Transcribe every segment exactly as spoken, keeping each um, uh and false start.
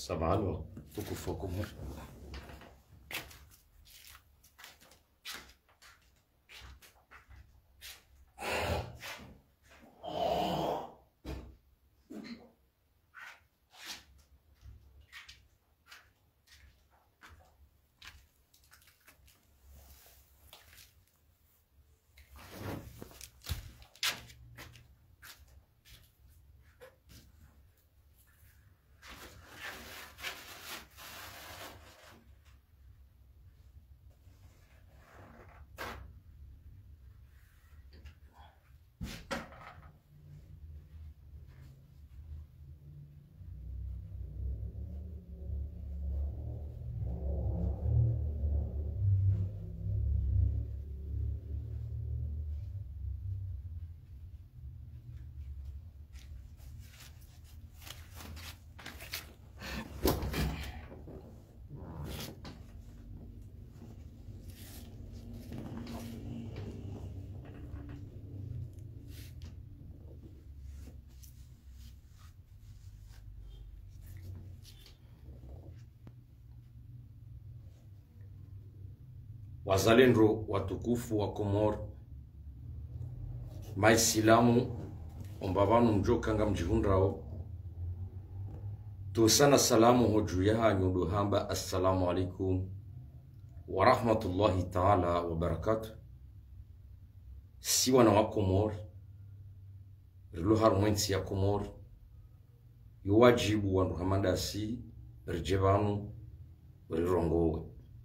Samahani tukufu kumur. Wazalendo watukufu wa Komor, maisilamu ombabanu mjokanga mjihundrao, tusana salamu hoju yaha nyudu hamba assalamu alaikum wa rahmatullahi ta'ala wa barakatuh. Siwana wa Komor, riluhar mwensi ya Komor, yuwajibu wandu hamandasi, rijebanu, rirongowe.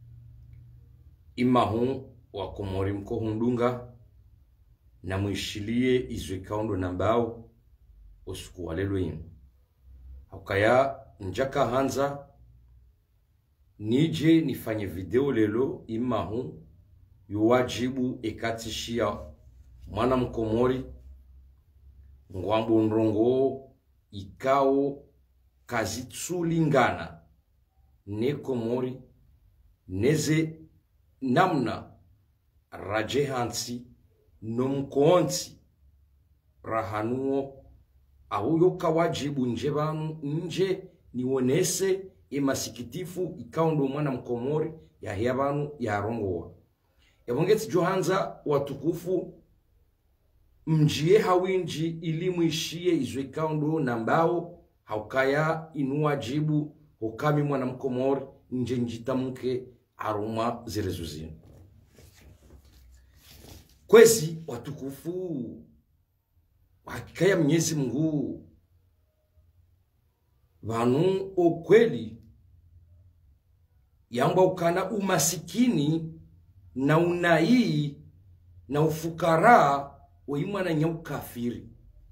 Imahu wa Komori mko hundunga na mwishilie izwe kaundo nambao usiku walelo inu. Haukaya njaka hanza nije nifanye video lelo imahu yuwajibu ekatishia mwana mkomori ngwambu nrongo ikao kazitsulingana ne Komori neze namna rajehansi nomkonsi rahanuo ahuyo kawajibu nje banu nje niwonese emasikitifu ikaundo mwana mkomori ya hiabanu ya rongoa. Ebongeti johanza watukufu mjie hawinji ilimu ishie izwe kaundo nambao haukaya inuwajibu hukami mwana mkomori nje njitamuke aruma zirezuzini. Kwezi watukufu wakikaya Mwenyezi Mungu vanu okweli yamba ukana umasikini na unai na ufukara oimana nyaukafiri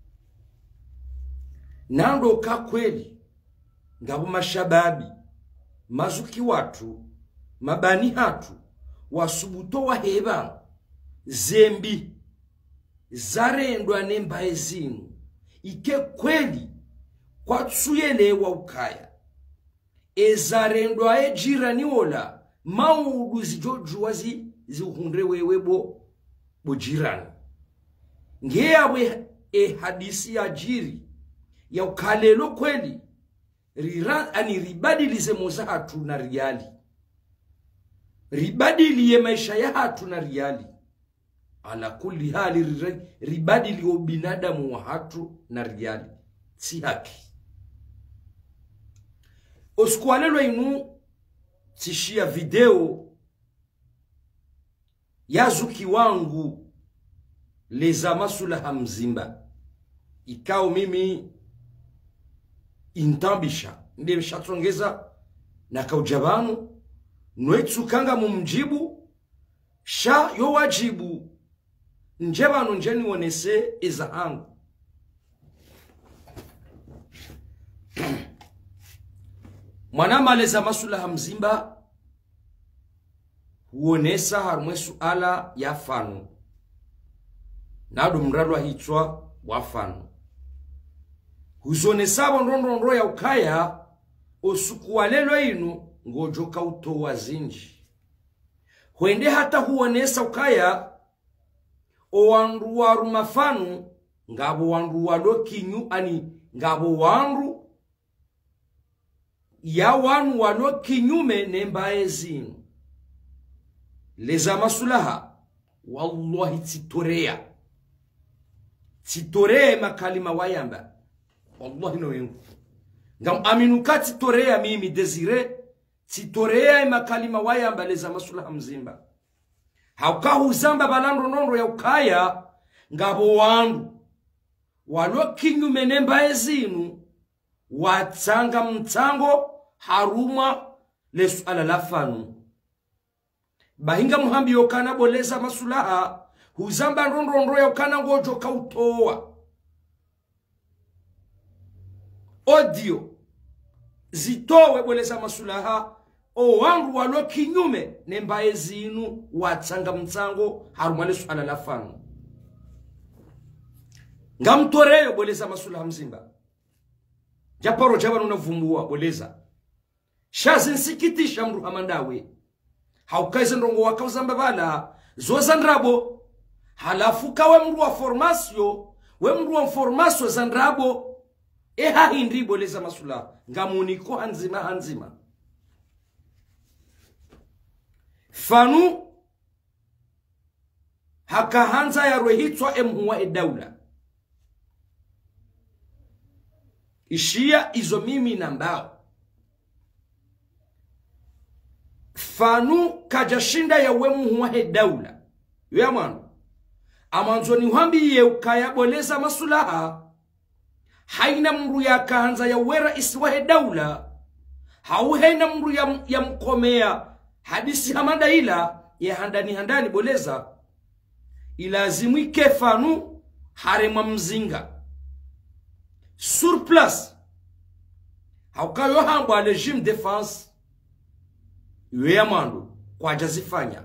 nando ka kweli ngabo mashababi mazuki watu mabani hatu wasubuto wa heba zembi zarendwa nembaye zinu ike kweli kwa tsuyelewa ukaya ezarendwa ejirani ola maudu zijojuwazi ziuhundre wewebo bojirani ngeyawe e hadisi ya jiri ya ukalelo kweli rira ani ribadilize moza hatu na riyali ribadili maisha ya hatu na riyali ala kulli hali ribadili ubinadamu wa hatu na riyali si haki. Oskualelo inu tishia video yazuki wangu leza masula hamzimba ikao mimi intambisha nde mshatongeza na kaujabanu nwetsukanga mumjibu sha yo wajibu njebanu njeni wonese eza angu mwanama leza masula hamzimba huonesa harumwe suala ya fanu nadu mradwa hitwa wafanu huzonesa bondondo ya ukaya osukualelo inu ngojoka utowa zinji huende hata huonesa ukaya owandu waru mafanu ngabo wandu wado kinyu ani ngabo wandu ya wanu walo kinyume nembaye zinu leza masulaha wallahi titorea titorea makalima wayamba wallahi no yengu ngam aminuka titorea mimi Desire titorea makalima wayamba leza masulaha mzimba haukahu zamba balando nondo ya ukaya ngabo wandu walo kinyume nembaye zinu watanga mtango haruma lesuala lafanu bahinga muhambi yokana boleza masulaha huzamba ndondondo yokana ngojo kautoa audio zitowe boleza masulaha o wangu walo kinyume nembaye zinu watanga mtango haruma lesuala lafanu ngamtoreyo boleza masulaha mzimba japaro jabanu unavumbua boleza shazi nsikitisha mru hamandawe haukaize ndongo wakauza mbabala zoza ndrabo halafu kawe mru wa formasyo we mru wa formasyo za ndrabo eha hindi boleza masula ngamuniko hanzima hanzima fanu haka hanza ya rohitwa emuwa edaula ishia izo mimi nambao fanu kajashinda ya wemu huwa he daula ya manu amanzoni huambi ye ukaya boleza masulaha haina mru ya kahanza ya wera isiwa he daula hauhena mru ya, ya mkomea hadisi hamada ila ya handani handani boleza ilazimike fanu harema mzinga surplus haukayo hamba régime défense yeyamando kwa jazifanya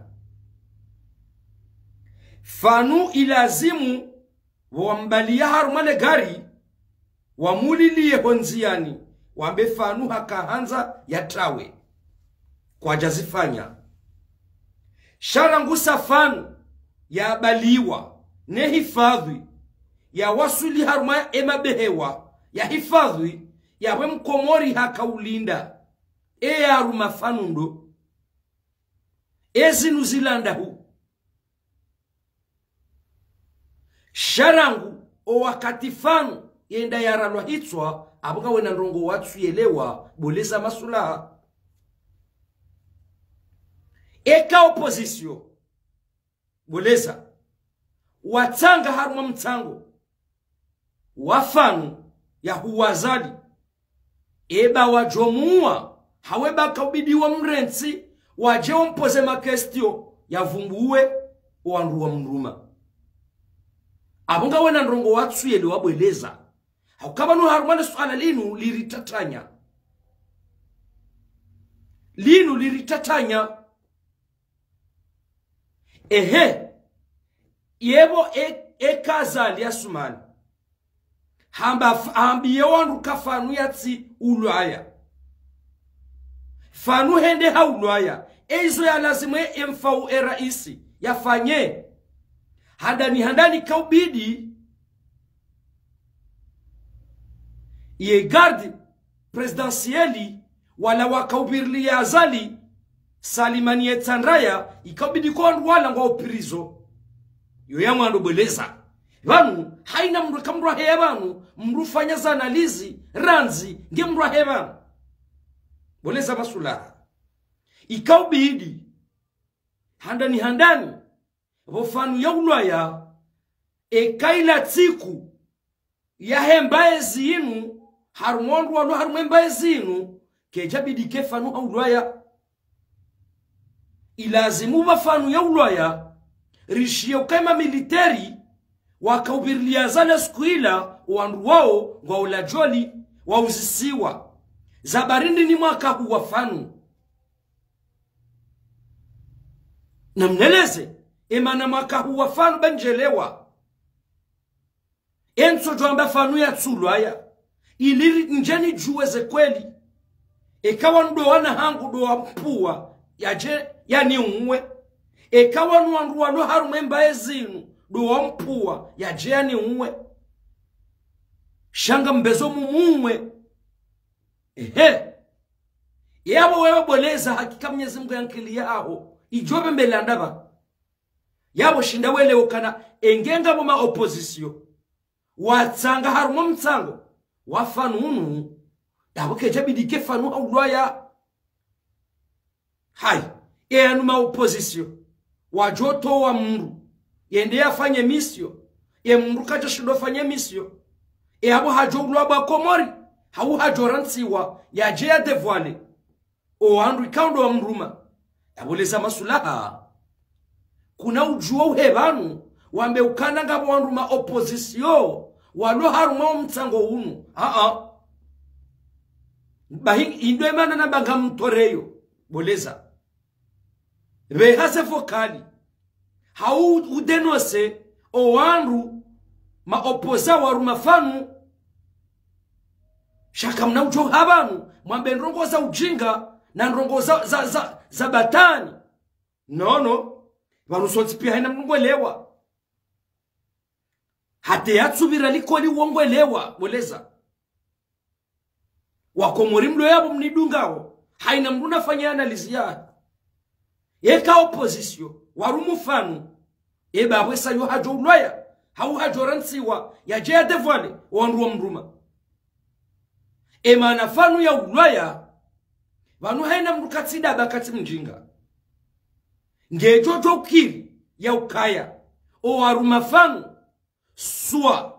fanu ilazimu wambalia harumale gari wamulilie honziani wambe fanu hakahanza yatrawe kwa jazifanya sharangusa fanu ya baliwa ne hifadhi ya wasuli haruma emabehewa ya hifadhi ya we mkomori hakaulinda e haruma fanundo ezi nuzilanda hu sharangu o wakati fanu yenda yaralwa hitswa abuka wena ndongo watu yelewa boleza masulaha eka opposition boleza watanga haruma mtango wafanu ya huwazali eba wajomua haweba kaubidi wa mrensi waje mpoze makestio ya vumbuwe wanruwa mruma abunga wena ndongo watu yele wabweleza haukaba nu harumane suala linu liritatanya linu liritatanya ehe yebo e, e kazali ya sumani hamba ambiye wandu kafanu yatsi ulwaya fanu hende ha ulwaya eizo ya lazime emfau eraisi yafanye handani handani kaubidi ye garde presidentieli wala wakaubirli ya azali salimani etanraya ikabidi kwa wala ngwa prizo yoyamu ando beleza vanu haina mru kamru hebanu mru fanya za analizi ranzi nge mru hebanu boleza masula ikaubidi handani handani vofanu ya ulwaya ekaila tiku ya hembaye zinu harumondu walu harumembaye zinu kejabidi kefanu ulwaya ilazimu vafanu ya ulwaya rishie ukema militeri wakaubirlia zana skuila wandu wao wa ulajoli wa uzisiwa zabarindi ni mwaka huwa fanu na mneleze emana mwaka huwa fanu banjelewa enso joamba fanu ya tsulwaya iliri njeni juweze kweli ekawa ndo wana hangu do wampua yaje yani umwe ekawa nwandu wano harumemba ezinu do wampua yaje yani umwe shanga mbezo mumwe ehe yabo wewe boleza hakika Mwenyezi Mungu yankili yao ijobe mbele ndaba yabo shinda wele ukana engenga mu ma opposition watsanga harumo mtsango wafanunu yabo keje bidike fanu aulwaya hai enu ma opposition wajoto wa mru yende afanye misio ye mru kaja shindo fanye misio e abo hajo ulwa komori hau hajoransiwa yaje ya devoile o andu ikaundo wa mruma yaboleza masulaha kuna ujuo uhebanu wambe ukana ngabo wandu ma opposition walo haruma mtsango unu a a bahi indwe mana na banga mtoreyo boleza be hase fokali hau udenose o wandu ma oposa waruma fanu shaka mna ujo habanu mwambe ndrongo za ujinga na ndrongo za za, za, za batani no no vanusoti pia haina mngwelewa hate yatsubira likoli wongwelewa boleza wakomori mlo yabo mnidungao haina mruna fanya analizi ya yeka opposition warumu fanu eba abwesa yo hajo ulwaya hau hajo ransiwa ya jea devale wanruwa mruma ema na fanu ya ulwaya vanu haina mrukatsida bakati mjinga ngejojo kiri ya ukaya o waruma fanu sua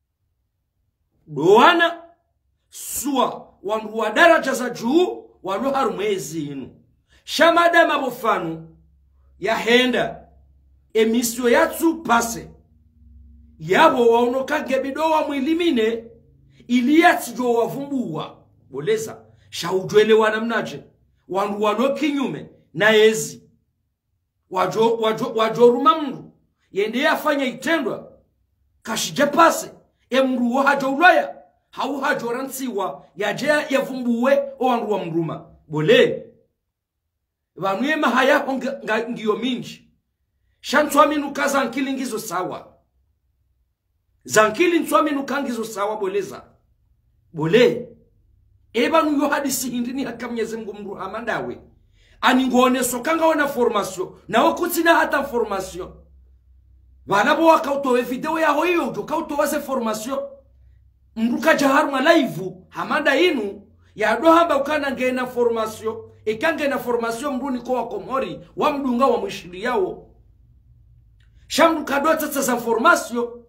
doana sua wanruwa daraja za juu walu harumezi inu shamada mabofanu ya henda emisio yatsu pase yabo waunoka gebido wa mwilimine ili yatsijo wavumbuwa boleza shaujwele wanamnaje wandu wano kinyume na ezi wajo wajo wajo rumamru yende yafanya itendwa kashije pase emru hajo ulaya hau hajo ransiwa yaje yavumbuwe o wandu wa mruma bole vanwe mahaya nga ngiyo minji shantswami nukaza nkilingizo sawa zankili ntswami nukangizo sawa boleza bole eba nuyo hadisi hindini haka Mwenyezi Mungu mru amandawe aningone sokanga wana formation na wakutina hata formation vanabo wakautowe video ya hoyo ukautowa se formation mruka jaharuma live hamanda inu ya dohamba ukana ngena formation ikange na formation mruni kwa komori wa mdunga wa mwishiri yao shamdu kadwa tata za formation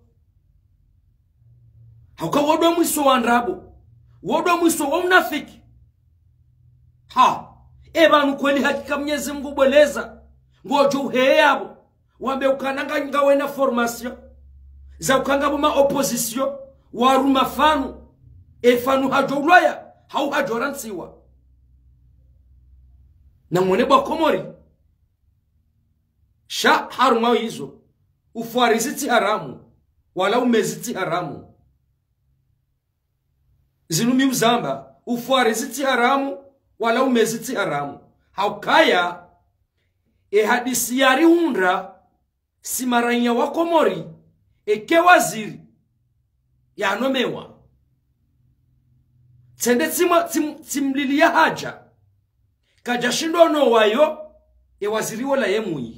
hauka wodo mwiso wa ndrabo wodo mwiso wa unafiki ha eba nukweli hakika Mwenyezi Mungu boleza ngojo uheyabo wambe ukananga ngawe na formation za ukanga buma opposition waruma fanu e fanu hajo ulwaya hau hajo ransiwa na mwene bwa komori sha haruma hizo ufuariziti haramu wala umeziti haramu zinumi uzamba ufuariziti haramu wala umeziti haramu haukaya e hadisi yari hundra simaranya wa komori eke waziri ya nomewa tsende tsima tim, timlilia haja kajashindo no wayo e waziri wala yemui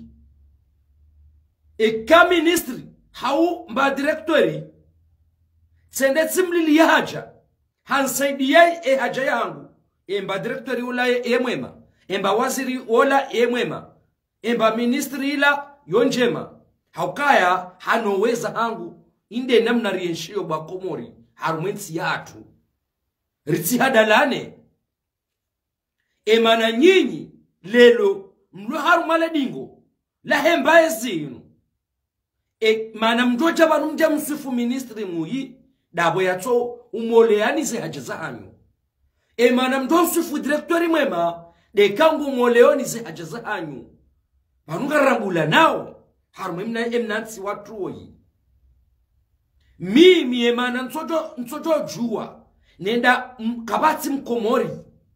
e ka ministry hau mba directory tsende timlilia haja hansaidia e haja yangu e mba directory wala yemwema e mba waziri wala yemwema e mba ministry ila yonjema haukaya hanoweza hangu inde namna rienshio ba komori harumwensi yatu ritsi hadalane emana nyinyi lelo mlu harumale dingo la hemba ezinu e mana mjoja banumja msifu ministry muyi dabo yato umoleani ze hajaza hanyu e mana mjo msifu directori mwema de kangu umoleoni ze hajaza hanyu banunga rambula nao harumemna emnansi watuoyi mimi emana nsojo nsojo jua nenda kabati mkomori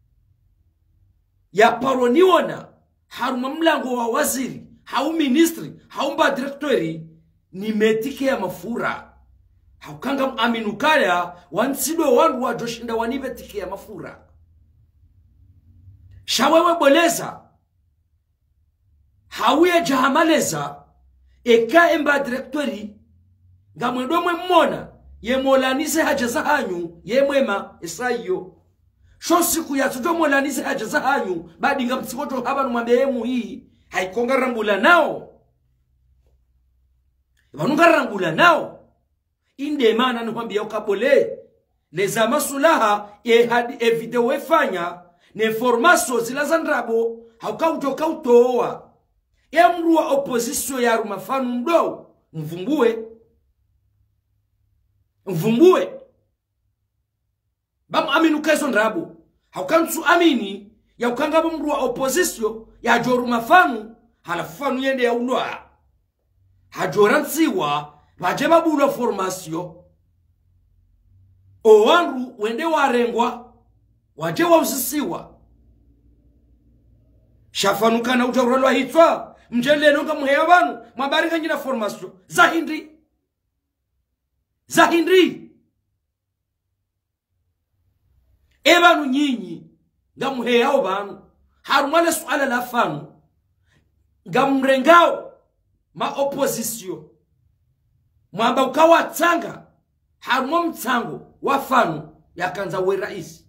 ya paroniona haruma mlango wa waziri hau ministry hau mba directory ni metike ya mafura haukanga aminukaya wansido wangu wa joshinda wanive tike ya mafura shawewe boleza hawiye jahamaleza eka emba directory ngamwedomwe mmona ye molanise haja za hanyu ye mwema esayo sho siku ya tujo molanise haja za hanyu badi ngamtsikoto haba numwambe yemu hii haikonga rambula nao vanunga rambula nao inde mana numwambia ukabole leza masulaha ye hadi e video wefanya ne formaso zilazandrabo haukautoka utoa ya mruwa opposition ya rumafanu mdo mvumbue mvumbue bamu aminu keso ndrabo haukansu amini ya ukangabo mruwa opposition ya joru mafanu halafanu yende ya uloa hajoransiwa wajema bulo formation o wanru wende warengwa waje wa usisiwa shafanuka na utauralwa hitwa mjele nonga muheya banu mabarika njina formation zahindri zahindri ebanu nyinyi ngamuheya obanu harumale suala la fanu ngamrengao ma opposition mwamba ukawa tanga harumo mtango wa fanu yakanza we rais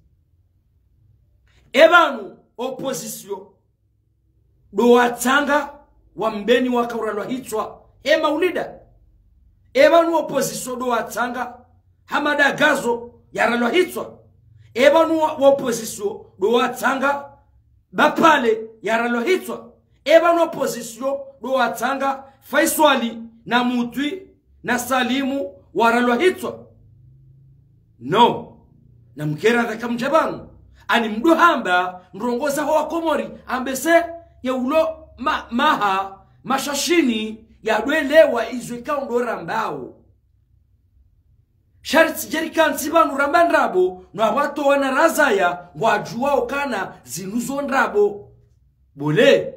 ebanu opposition do watanga wa mbeni wakauralwa hitwa ema ulida ebanu opposition do watanga hamada gazo yaralwa hitwa ebanu wa opposition do watanga bapale yaralwa hitwa ebanu opposition do watanga Faiswali na Mutwi na Salimu waralwa hitwa no na mkera dhaka mjabanu ani mduhamba mrongoza hoa komori ambese ya ulo ma, maha mashashini ya duelewa izweka undora mbao shariti jerika nsibanu rambandrabo na wato wana razaya wajua okana zinuzo ndrabo bole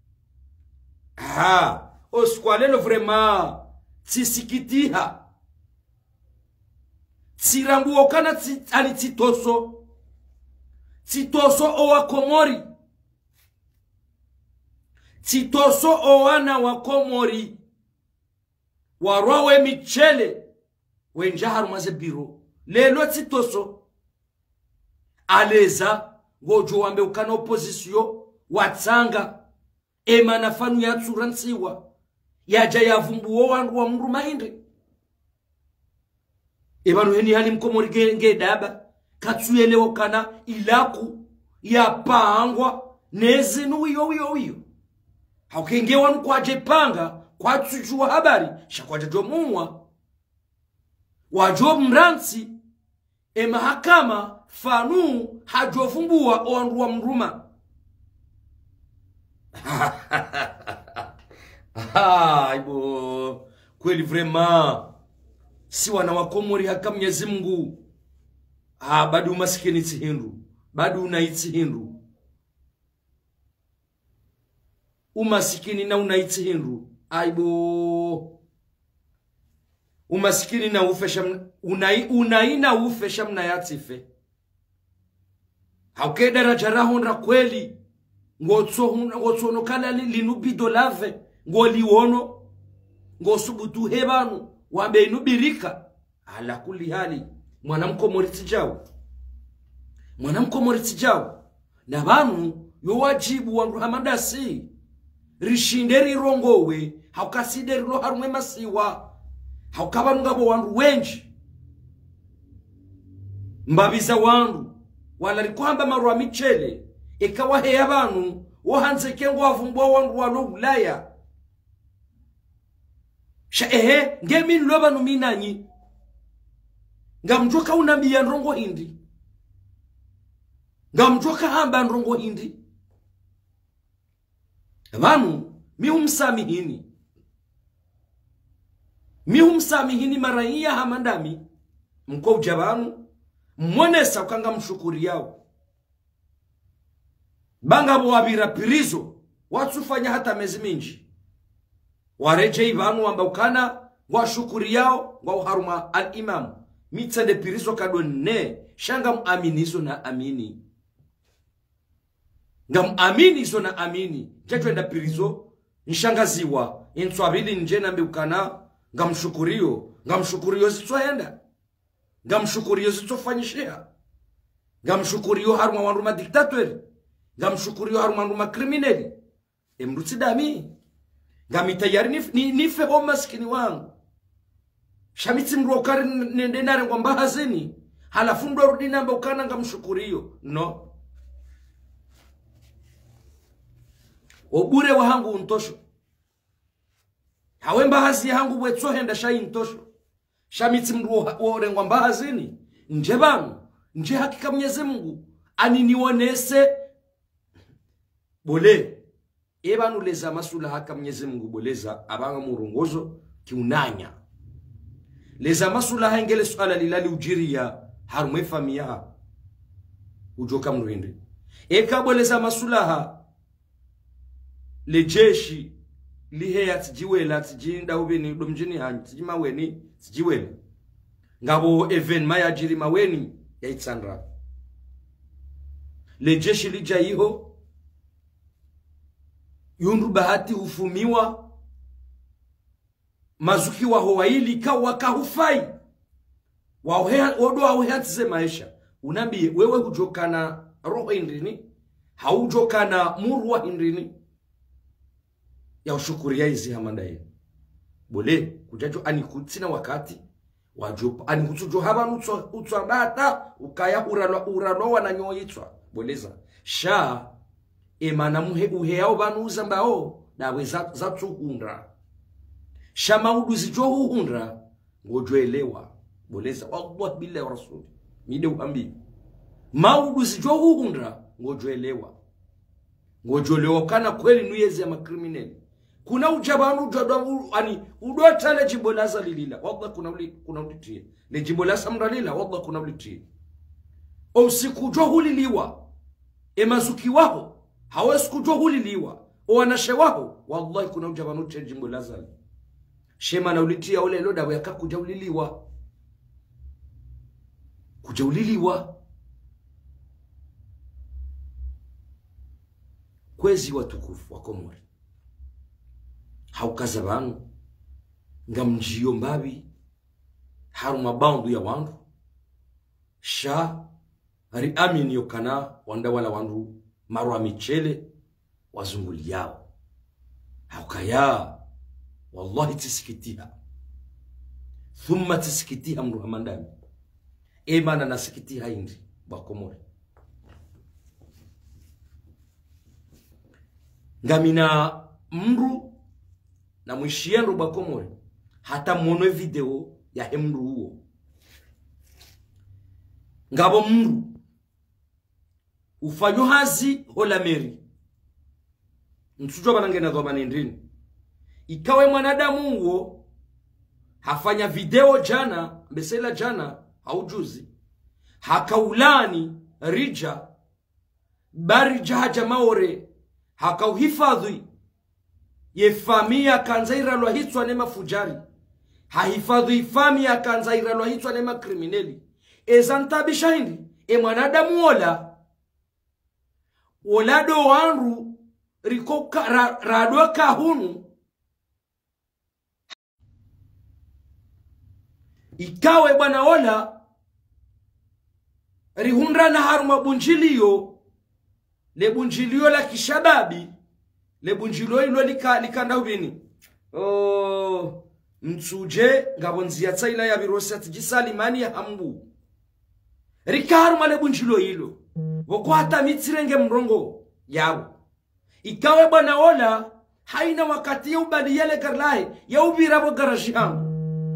ha oskwalelo vrema tsisikitiha tsirambu okana tsi, ani tsitoso tsitoso owa komori tsitoso owana wa komori warwawe michele wenjaharu maze biro lelo tsitoso aleza gojo wambe ukana opposition watsanga ema nafanu ya tsuransiwa yaja yavumbuo wangu wa mru mahindri ebanu heni hali mkomori genge daba katsuyelewo kana ilaku ya pangwa nezinu wiyo wiyo wiyo haukenge wanu kwa jepanga kwa tsujua habari shakwaja jomumwa wajo mransi ema hakama fanu hajovumbua wangu wa mruma ah ibo kweli vrema si wana wakomori haka Mwenyezi Mungu ah bado maskini tsihindu bado unaitsi hindu umasikini na unaitsi hindu aibo umasikini na ufesha unai unaina ufesha mna yatife hauke daraja rahonra kweli ngotso ngotso no kala linubido lave ngoliwono ngosubutu hebanu wambe inubirika ala kuli hali mwanamko moriti jao mwanamko moriti jao na banu yo wajibu wangu hamadasi rishinderi rongowe haukasideri lo harumwe masiwa haukabanu ngabo wangu wenji mbabiza wangu wala likwamba marwa michele ikawa heya banu wahanze kengo wavumbwa wangu walo ulaya sha ehe ngemi nloba numinanyi ngamjoka unambia nrongo hindi ngamjoka hamba nrongo hindi banu mihumsamihini mihumsamihini maraiya hamandami mko ujabanu mmonesa ukanga mshukuri yao banga wabira pirizo watsufanya hata mezi minji wareje ibanu wamba ukana wa shukuri yao wa uharuma al-imam mitsande pirizo kadone shanga muaminizo na amini ngam amini zona amini jatwenda pirizo nshangaziwa inswabili nje na mbukana ngam shukuriyo ngam shukuriyo zitsoenda ngam shukuriyo zitsofanyishia ngam shukuriyo haruma wandu dictateur ngam shukuriyo haruma wandu criminel emrutsi dami ngam itayari nif, ni nife o maskini wangu shamitsi mrokari nende nare ngomba hazini halafu ndo rudi namba ukana ngam shukuriyo no obure wa hangu untosho hawemba hazi hangu wetso henda shayi untosho shamitsi mrokari ngomba hazini nje bangu nje hakika Mwenyezi Mungu aniniwonese bole ebanu leza masula haka Mwenyezi Mungu boleza abanga murongozo kiunanya leza masula hangele swala lilali ujiria harumwe famia ujoka mrinde eka boleza masulaha lejeshi liheya tijiwela tijinda ubeni domjini hanyi tijimaweni tijiwela ngabo even maya jiri maweni ya itsandra lejeshi lija iho yundu bahati ufumiwa mazuki wa howaili kawa kahufai waodo waoheatize maisha unambi wewe hujokana roho indrini haujokana murwa indrini ya ushukuria hizi hamandaye bole kujajo anikutsina wakati wajopa anikutujo haba nutso utsabata ukaya uralo uralo wananyoyitswa boleza sha emana muhe uheyao banuza mbao dawe za za tsuhundra shama uduzi jo uhundra ngojwelewa boleza wallah billahi wa rasul mide uambi mauduzi jo uhundra ngojwelewa ngojwelewa kana kweli nuyeze ya makriminali kuna ujabanu ujadamu ani udota le jibolaza lilila wallah kuna uli kuna ulitie le jibolaza mralila wallah kuna ulitie o sikujo huliliwa emazuki wao hawezi kujua huliliwa o wanashe wao wallahi kuna ujabanu che jibolaza shema na ulitia ole loda waka kuja uliliwa kuja uliliwa kwezi watukufu wa Komori haukaza banu ngamjio mbabi haruma bandu ya wandu sha hari amini yokana wanda wala wandu marwa michele wazunguli yao haukaya wallahi tisikitiha thumma tisikitiha mruhamandani emana nasikitiha indi wa Komori ngamina mru na mwishiendo ba Komori hata mwono video ya hemru huo ngabo mru ufanyo hazi hola meri ntujo banangena dhoma nindrini ikawe mwanadamu huo hafanya video jana mbesela jana haujuzi hakaulani rija bari jahaja maore hakauhifadhi ye famia kanzaira lwa hitwa nema fujari hahifadhi famia kanzaira lwa hitwa nema krimineli ezantabisha hindi e mwanadamu ola olado wanru riko ra, radwa kahunu ikawe bwana ola rihundra na haruma bunjilio le bunjilio la kishababi le bunjilio ilo lika likanda ubini oh mtsuje ngabonzia tsaila ya virosi atijisalimani ya hambu rikaharuma le bunjilio ilo woko hata mitirenge mrongo yao ikawe bwana ola haina wakati ya ubali yale karlahi ya ubirabo garaji hangu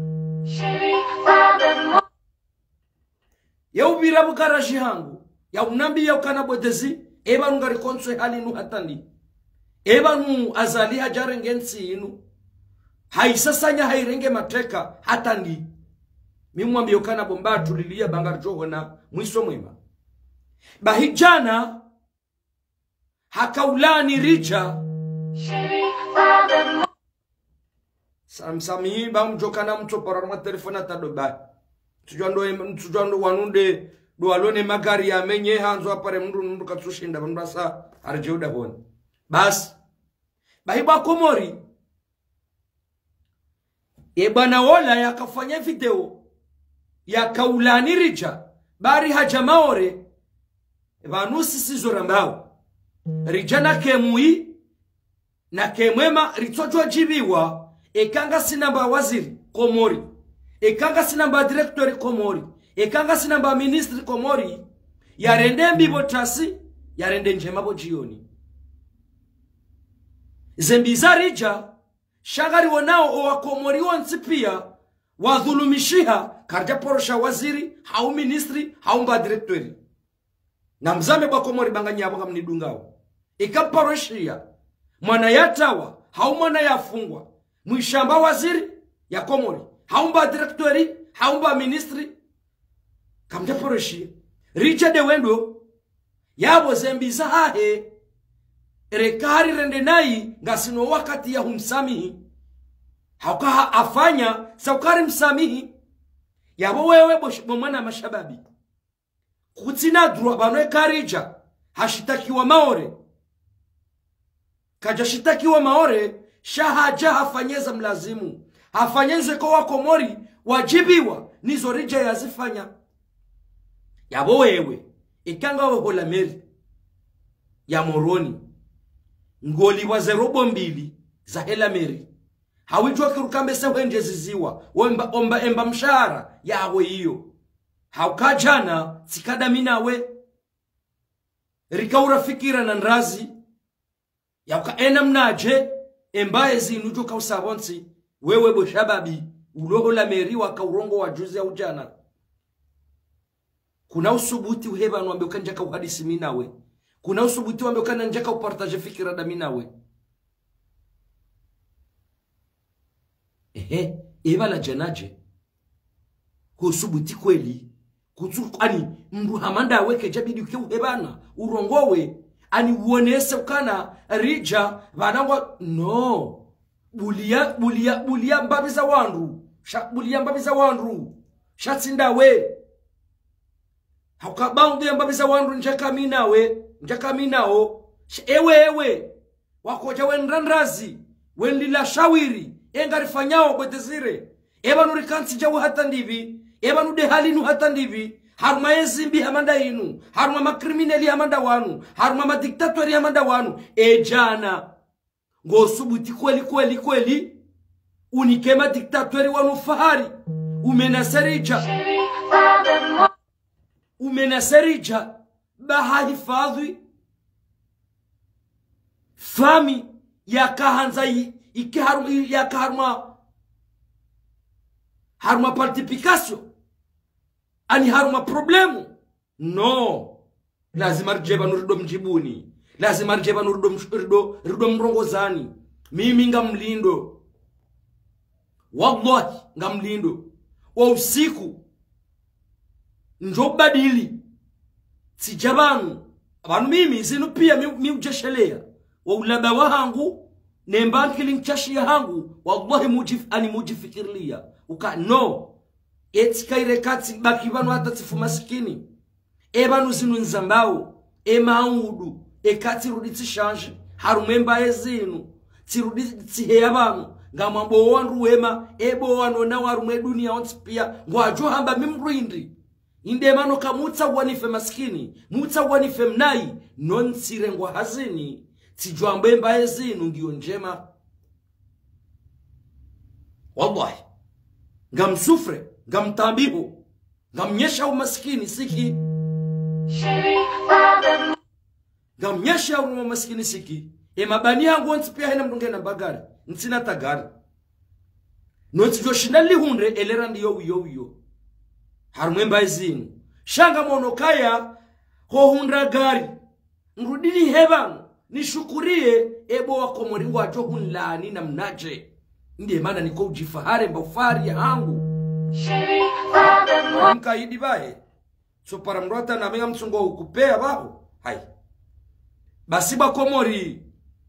ya ubirabo garaji hangu ya unambi ya ukanabo dezi eba ngari konswe halinu hatandi eba nu azali hajarenge nsi inu haisasanya hairenge mateka hatandi mimwambi ukanabo mbatu lilia bangar johona mwiso mwema bahijana hakaulani richa samsami ba mjokana mtopora na telefona tadoba tujando tujando wanunde do alone magari ya menye hanzo apare mndu mndu katsushinda bandasa arjeuda honi bas bahiba Komori e bana wola yakafanya video ya kaulani rija bari haja maore vanusi sizora mbao rijana kemui na kemwema ritojo jibiwa ekanga sinamba waziri Komori ekanga sinamba director Komori ekanga sinamba ministri Komori yarende mbibo trasi yarende njema bo jioni zembiza rija shagari wanao wa Komori wonsi pia wadhulumishiha karja porosha waziri hau ministri hau mba directori na mzame kwa Komori banganya abo kamnidungao ikaporoshia mwana yatawa hau mwana yafungwa mwishamba waziri ya Komori hau mba directori hau mba ministri kamja poroshia richa de wendo yabo zembiza hahe rekari rende nai ngasino wakati ya humsamihi hauka afanya saukari msamihi yabo wewe bomwana mashababi kutina Droit banwe karija hashitakiwa maore kaja shitakiwa maore shahaja hafanyeza mlazimu hafanyeze kwa Komori wajibiwa nizo rija yazifanya yabo wewe ikanga wahola meri ya moroni ngoli wa zerobo mbili za hela meri hawijua kirukambe sewenje ziziwa omba, omba emba mshahara yawe hiyo haukajana sikada minawe rikaura fikira na nrazi yauka ena mnaje embaye zinujo kausabonsi wewe bo shababi uloho la meri waka urongo wa juzi ya ujana kuna usubuti uheba nwambe ukanjaka uhadisi minawe kuna usubuti wambe ukanjaka upartaje fikira da minawe ehe eba la janaje kusubuti kweli kutu ani mndu hamanda weke jabidi ukihebana urongowe ani uonese ukana rija vanangwa no bulia bulia bulia mbabiza wandu sha bulia mbabiza wandu shatsinda we haukabaunde mbabiza wandu njaka minawe njaka minao ewe ewe wakoja wenrandrazi wenlila shawiri engarifanyao betezire eba nurikansi jawu hata ndivi eba nude halinu hata ndivi haruma ezimbi hamanda inu haruma makriminali hamanda wanu haruma madiktatori hamanda wanu ejana ngosubuti kweli kweli kweli unikema diktatori wanu fahari umenasarija umenasarija baha hifadhi fami ya kahanza iki haruma ya kaharuma haruma participation ani haruma problemu no lazima rjeba nurido mjibuni lazima rjeba nurido mshurido rido mrongozani mimi ngamlindo wallahi ngamlindo wa usiku njobadili sijabanu abantu mimi zinu pia mi ujeshelea wa ulaba wangu nembankili nchashia hangu wallahi mujif ani mujifikirlia uka no etikaire kati bakibanu hata tifu maskini ebanu zinu nzambao emaudu ekati ruditsi change harumemba ezinu tiruditsi heyabanu ngamambo wandu wema ebo wanona warume dunia onti pia ngwajo hamba mimrindi inde mano kamutsa wanife maskini mutsa wanife mnai non sirengwa hazini tijwambe mba ezinu ngiyo njema wallahi ngamsufre ngamtambiho ngamnyesha umaskini siki ngamnyesha umaskini siki e mabani yangu onti pia hena mdunge na bagari ntsina tagari noti joshina lihunre elera ndiyo yo yo harumemba ezinu shanga monokaya ho hundra gari nrudini hebanu nishukurie ebo wa Komori wajo hunlani na mnaje ndiye maana niko ujifahare mbafari yangu mkaidi bae so para mrota na menga msungo ukupea baho hai basi ba Komori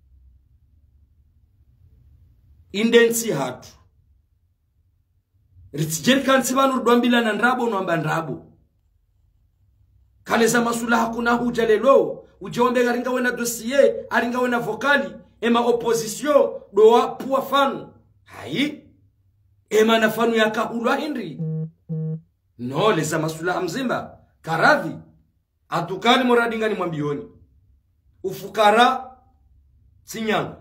indensi hatu ritijeri kansi banu rwambila na ndrabo nwamba ndrabo kaleza masula hakuna huja lelo ujombe garinga wena dossier aringa wena vokali ema opposition doa puwa fanu hai ema na fanu ya kahulwa hindri no leza masula mzimba karadhi atukani moradinga ni mwambioni ufukara sinyanga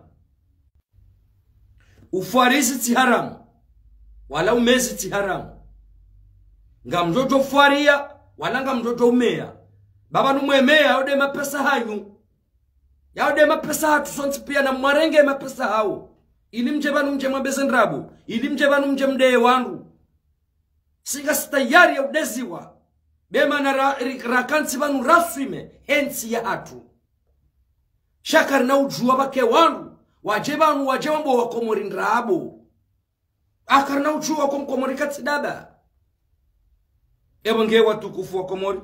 ufarisi ti haramu wala umezi ti haramu nga mjojo faria wala nga mjojo umea baba numwemea yaude mapesa hanyu yaude mapesa hatu sonti pia na mwarenge mapesa hao ili mjebanu mje mwambeze ndrabu ili mjebanu mje mdee wangu singa sitayari ya udeziwa bema na ra, rakansi banu raswime hensi ya hatu shakar na ujua bake wangu wajebanu wajewambo wakomori ndrabu akar na ujua wakomkomori katsidaba ebonge watukufu wakomori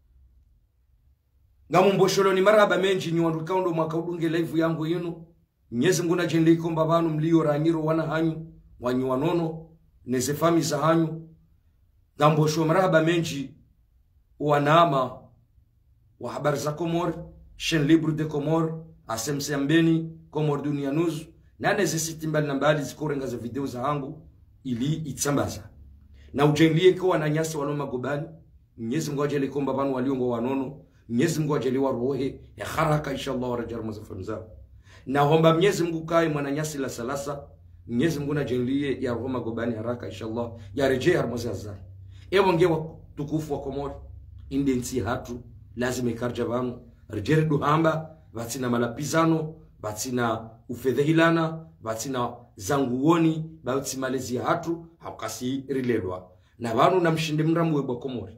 ngamumbosholo ni maraba menji ni wandu kaundo mwaka udunge live yangu yinu nyezi nguna jende ikomba banu mlio ranyiro wana hanyu wanyu wanono neze fami za hanyu ngambosho maraba menji wanama wa habari za Komori chaîne libre de Komori A C M C ambeni Komori Dunia News na neze siti mbali na mbali zikorenga za video za hangu ili itsambaza na ujenlie kwa wananyasi waloma gobani nyezi ngwa jele ikomba banu waliongo wanono Mwenyezi Mungu ajaliwa rohe ya haraka inshallah warajar mazafamza na homba Mwenyezi Mungu kai mwananyasi la salasa Mwenyezi Mungu najenlie ya rohoma gobani haraka inshallah ya rejea harmozaza ewo ngewa tukufu wa Komori indensi hatu lazima ikarja bangu rejere duhamba batina malapizano batina ufedhehilana batina zanguoni bauti malezi hatu hakasi rilelwa na banu namshinde mramu webwa Komori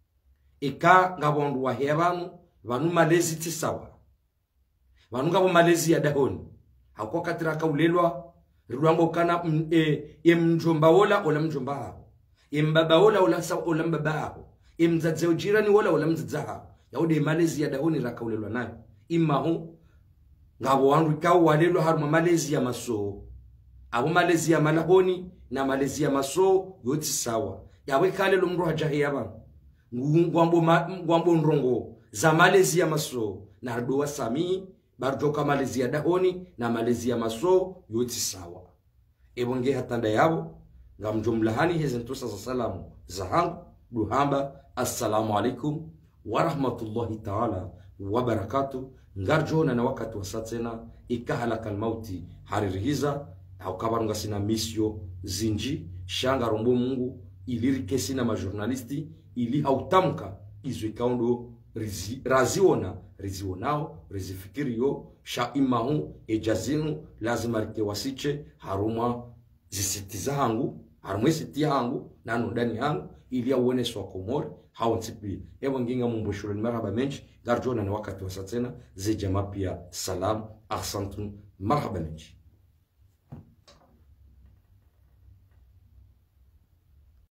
ika ngabondu wa hebanu banu malezi tisawa banu ngabo malezi ya dahoni hakuwa katira kaulelwa ruwango kana e, mjomba wala ola mjomba hao mbaba wala ola sa ola mbaba hao mzazi jirani wala ola mzazi hao yaude malezi ya dahoni rakaulelwa nayo imma hu ngabo wandu ikaw walelwa haruma malezi ya maso abo malezi ya malahoni na malezi ya maso yoti sawa yawe kalelo mru hajahi yabanu ngwambo ngwambo nrongo za malezi ya maso na ardoa sami barjoka malezi ya dahoni na malezi ya maso yoti sawa ebonge hatanda yabo ngamjumlahani hezentosa za salamu za hangu duhamba assalamu alaikum wa rahmatullahi ta'ala wa barakatuh ngarjona na wakati wa satena ikahalaka almauti haririhiza au kabarunga sina misio zinji shanga rombo Mungu ilirike sina majournalisti ili hautamka izwe kaundo rizi, raziona rizionao rizifikirio sha imahu ejazinu lazima rike wasiche haruma zisitiza hangu harumwe siti hangu na ndani hangu ili auone swa Komori haontipi ewa nginga mumboshuro ni marhaba menji garjona na wakati wa satena ze jamaa pia salam ahsantum marhaba menji.